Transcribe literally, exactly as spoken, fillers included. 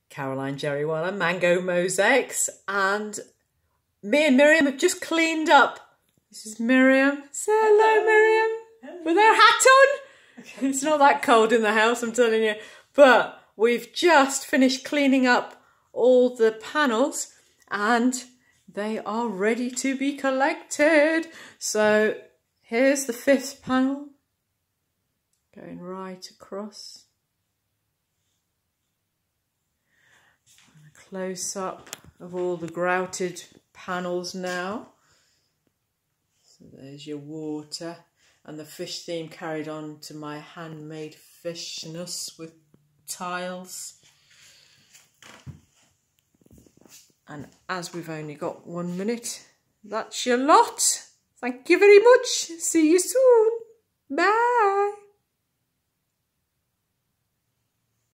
Caroline Jerrywalla Mango Mosaics, and me and Miriam have just cleaned up. This is Miriam. Say hello, Miriam, with her hat on. It's not that cold in the house, I'm telling you. But we've just finished cleaning up all the panels and they are ready to be collected. So here's the fifth panel, going right across. And a close up of all the grouted panels now. So there's your water, and the fish theme carried on to my handmade fishness with tiles. And as we've only got one minute, that's your lot. Thank you very much. See you soon. Bye.